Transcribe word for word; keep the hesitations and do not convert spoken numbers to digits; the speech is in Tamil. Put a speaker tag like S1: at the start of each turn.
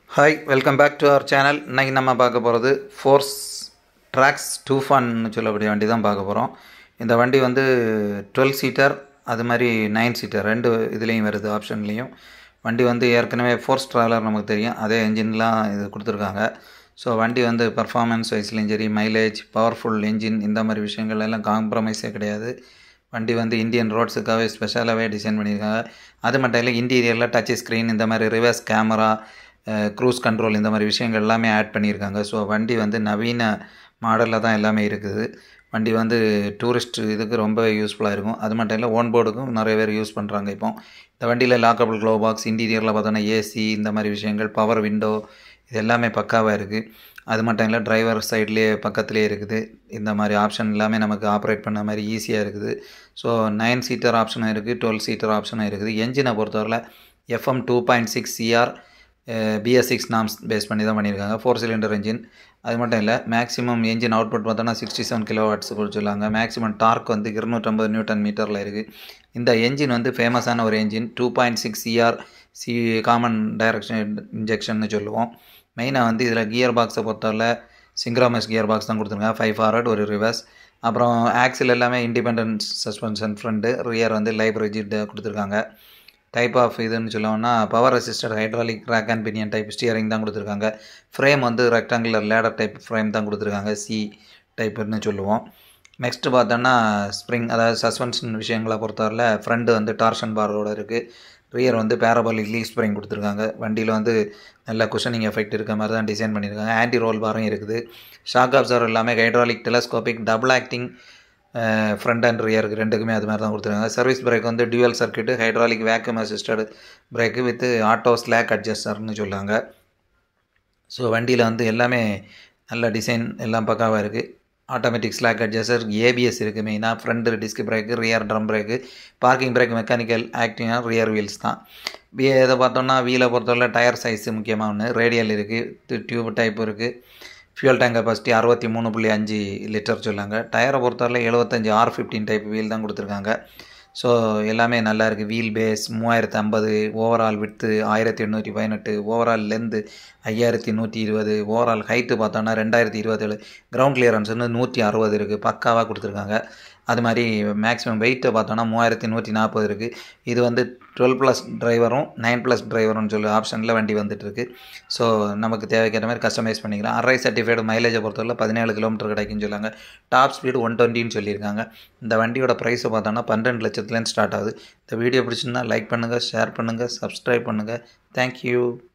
S1: Hi, welcome back to our channel. இன்னைக்கு நம்ம பார்க்க போகிறது ஃபோர்ஸ் ட்ராக்ஸ் டூஃபான்னு சொல்லக்கூடிய வண்டி தான் பார்க்க போகிறோம். இந்த வண்டி வந்து டுவெல் சீட்டர் அது மாதிரி நைன் சீட்டர் ரெண்டு இதுலேயும் வருது ஆப்ஷன்லேயும். வண்டி வந்து ஏற்கனவே ஃபோர்ஸ் ட்ராவலர் நமக்கு தெரியும், அதே என்ஜின்லாம் இது கொடுத்துருக்காங்க. ஸோ வண்டி வந்து பர்ஃபார்மன்ஸ் வைஸ்லையும் சரி, மைலேஜ், பவர்ஃபுல் என்ஜின் இந்த மாதிரி விஷயங்கள் எல்லாம் காம்ப்ரமைஸே கிடையாது. வண்டி வந்து இந்தியன் ரோட்ஸுக்காகவே ஸ்பெஷலாகவே டிசைன் பண்ணியிருக்காங்க. அது மட்டும் இல்லை, இன்டீரியரில் டச் ஸ்க்ரீன், இந்த மாதிரி ரிவர்ஸ் கேமரா, க்ரூஸ் கண்ட்ரோல் இந்த மாதிரி விஷயங்கள் எல்லாமே ஆட் பண்ணியிருக்காங்க. ஸோ வண்டி வந்து நவீன மாடலில் தான் எல்லாமே இருக்குது. வண்டி வந்து டூரிஸ்ட் இதுக்கு ரொம்ப யூஸ்ஃபுல்லாக இருக்கும். அது மட்டும் இல்லை, ஓன் போர்டுக்கும் நிறைய பேர் யூஸ் பண்ணுறாங்க. இப்போ இந்த வண்டியில் லாக்கபிள் க்ளோ பாக்ஸ், இன்டீரியரில் பார்த்தோன்னா ஏசி இந்த மாதிரி விஷயங்கள், பவர் விண்டோ இது எல்லாமே பக்காவாக இருக்குது. அது மட்டும் இல்லை, டிரைவர் சைட்லேயே பக்கத்துலேயே இருக்குது. இந்த மாதிரி ஆப்ஷன் எல்லாமே நமக்கு ஆப்ரேட் பண்ண மாதிரி ஈஸியாக இருக்குது. ஸோ நைன் சீட்டர் ஆப்ஷனும் இருக்குது, டுவெல் சீட்டர் ஆப்ஷனும் இருக்குது. என்ஜினை பொறுத்தவரையில் FM two point six CR BS six norms base பண்ணி தான் பண்ணியிருக்காங்க. Four cylinder engine. அது மட்டும் இல்லை, மேக்ஸிமம் என்ஜின் அவுட்புட் பார்த்தோன்னா சிக்ஸ்டி செவன் கிலோ வாட்ஸ் கொடுத்துருக்காங்க. மேக்ஸிமம் டார்க் வந்து இருநூற்றம்பது நியூட்டன் மீட்டரில் இருக்குது. இந்த என்ஜின் வந்து ஃபேமஸான ஒரு engine. Two point six CR C common direction injection சொல்லுவோம். மெயினாக வந்து இதில் கியர் பாக்ஸை பொறுத்தவரை சிங்க்ரோமஸ் கியர் பாக்ஸ் தான் கொடுத்துருக்காங்க. ஃபைவ் ஃபார்வர்ட் ஒரு ரிவர்ஸ். அப்புறம் ஆக்சில் எல்லாமே இண்டிபெண்டன்ட் சஸ்பென்ஷன் ஃப்ரண்ட்டு, ரியர் வந்து லைப் ரிஜிட் கொடுத்துருக்காங்க. டைப் ஆஃப் இதுன்னு சொல்லணும்னா power assisted hydraulic rack and pinion type steering தான் கொடுத்துருக்காங்க. ஃப்ரேம் வந்து ரெக்டாங்குலர் லேடர் டைப் ஃப்ரேம் தான் கொடுத்துருக்காங்க, சி டைப்புன்னு சொல்லுவோம். நெக்ஸ்ட்டு பார்த்தோன்னா ஸ்ப்ரிங், அதாவது சஸ்பென்ஷன் விஷயங்களை பொறுத்தவரையில் ஃப்ரண்ட் வந்து டார்ஷன் பாரோடு இருக்குது. ரியர் வந்து பேரபாலிக் லீஃப் ஸ்ப்ரிங் கொடுத்துருக்காங்க. வண்டியில் வந்து நல்ல குஷனிங் எஃபெக்ட் இருக்க மாதிரி தான் டிசைன் பண்ணியிருக்காங்க. ஆன்டி ரோல் பாரும் இருக்குது. ஷாக் அப்சர்வர் எல்லாமே hydraulic telescopic double acting front and ரியருக்கு ரெண்டுக்குமே அது மாதிரி தான் கொடுத்துருக்காங்க. சர்வீஸ் பிரேக் வந்து dual circuit, hydraulic vacuum assisted brake with auto slack அட்ஜஸ்டர்னு சொல்லுவாங்க. ஸோ வண்டியில் வந்து எல்லாமே நல்ல டிசைன் எல்லாம் பக்காவாக இருக்குது. ஆட்டோமேட்டிக் ஸ்லாக் அட்ஜஸ்டர், ஏபிஎஸ் இருக்குது. மெயினாக front disc brake, rear drum brake, parking brake mechanical, ஆக்டிவாக ரியர் வீல்ஸ் தான். இதை பார்த்தோம்னா வீலை பொறுத்தவரை டயர் சைஸு முக்கியமாக ஒன்று, ரேடியல் இருக்குது, டியூப் டைப் இருக்குது. ஃபியூல் டேங்க் கெப்பாசிட்டி அறுபத்தி மூணு புள்ளி அஞ்சு லிட்டர் சொல்லாங்க. டயரை பொறுத்தவரை எழுபத்தஞ்சி ஆர் ஃபிஃப்டீன் டைப் வீல் தான் கொடுத்துருக்காங்க. ஸோ எல்லாமே நல்லா இருக்குது. வீல் பேஸ் மூவாயிரத்து ஐம்பது, ஓவரால் விட்த்து ஆயிரத்தி எண்ணூற்றி பதினெட்டு, ஓவரால் லென்த்து ஐயாயிரத்தி நூற்றி இருபது, ஓவரால் ஹைட்டு பார்த்தோன்னா ரெண்டாயிரத்தி இருபத்தேழு, கிரவுண்ட் கிளியரன்ஸ் வந்து நூற்றி அறுபது இருக்குது, பக்காவாக கொடுத்துருக்காங்க. அது மாதிரி மேக்ஸிமம் வெயிட்டை பார்த்தோன்னா மூவாயிரத்தி நூற்றி நாற்பது இருக்குது. இது வந்து டுவெல் ப்ளஸ் டிரைவரும் நைன் ப்ளஸ் டிரைவரும் சொல்லி ஆப்ஷனில் வண்டி வந்துட்டுருக்கு. ஸோ நமக்கு தேவைக்கேற்ற மாதிரி கஸ்டமைஸ் பண்ணிக்கலாம். ஆர்ஐ சர்டிஃபைடு மைலேஜை பொறுத்தவரை பதினேழு கிலோமீட்டர் கிடைக்குன்னு சொல்லாங்க. டாப் ஸ்பீடு ஒன் டுவெண்ட்டின்னு சொல்லியிருக்காங்க. இந்த வண்டியோட ப்ரைஸை பார்த்தோன்னா பன்னெண்டு லட்சத்துலேருந்து ஸ்டார்ட் ஆகுது. இந்த வீடியோ பிடிச்சிருந்தா லைக் பண்ணுங்கள், ஷேர் பண்ணுங்கள், சப்ஸ்கிரைப் பண்ணுங்கள். தேங்க்யூ.